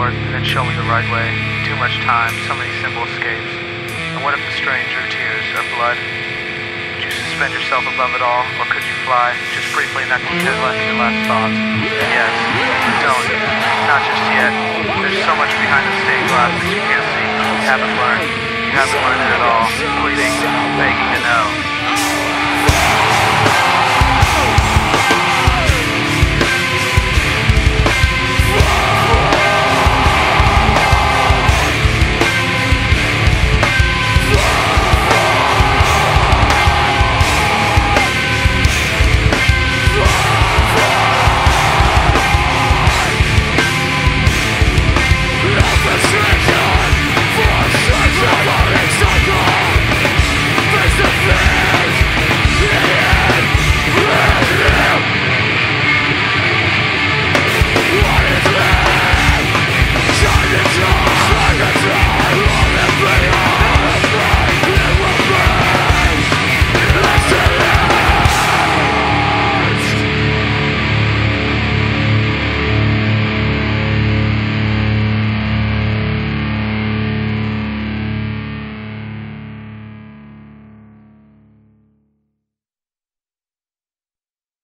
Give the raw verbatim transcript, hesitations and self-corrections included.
forth and then show me the right way. Too much time, so many simple escapes. And what if the stranger tears are blood? Would you suspend yourself above it all, or could you fly, just briefly in that contentment your last thoughts? Yes, don't. Not just yet. There's so much behind the stained glass that you can't see. You haven't learned. You haven't learned that